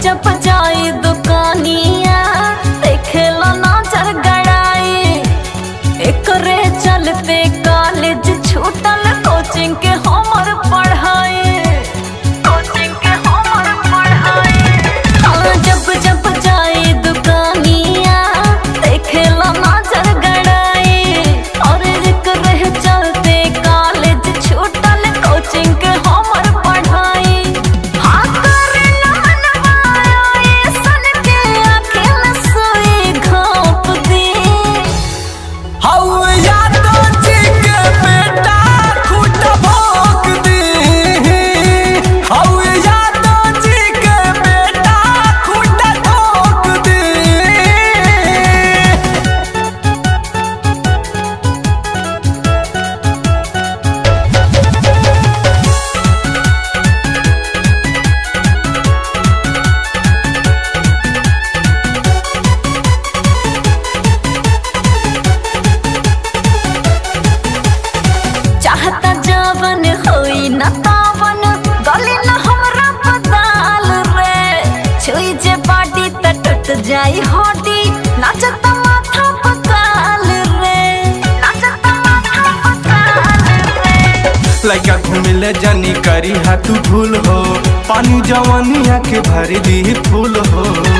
जब जाई दुकानिया देखेला नजर गड़ाई। एकरे चलते कॉलेज छूटल कोचिंग के हमर पढ़ाई। हाँ जब जब जाई दुकानिया देखेला नजर गड़ाई। और एकरे चलते कॉलेज छूटल कोचिंग के हमर पढ़ाई। चाहता जवन होई न तावन गली न हमरा बदाल रे। छुई जे बॉडी त टूट जाई हड्डी नाचता माथा पकाल रे। लइका घूमिले जानी करी हाथ भूल हो पानी जवानिया के भरी दी फूल हो।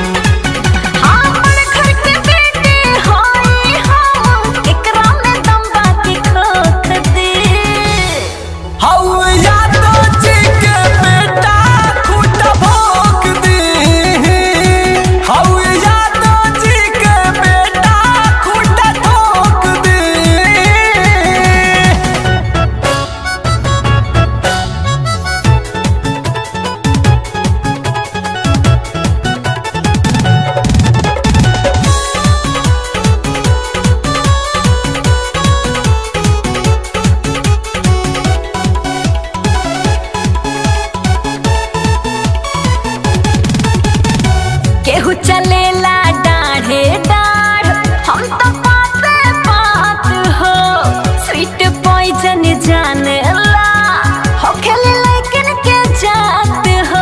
केहू चलेला डाढ़े डाढ़ हम तो पाते पात हो। स्वीट पॉइजन जाने ला हो खेले लेकिन के जात हो।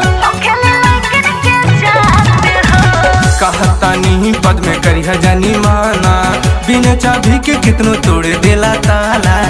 कहता नहीं पद में करी जानी माना बिना चाबी के कितनो तोड़ देला ताला।